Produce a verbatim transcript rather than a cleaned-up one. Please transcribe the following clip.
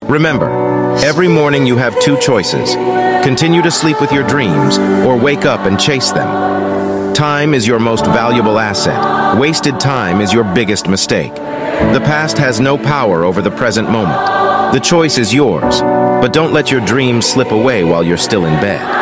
Remember, every morning you have two choices. Continue to sleep with your dreams, or wake up and chase them. Time is your most valuable asset. Wasted time is your biggest mistake. The past has no power over the present moment. The choice is yours, but don't let your dreams slip away while you're still in bed.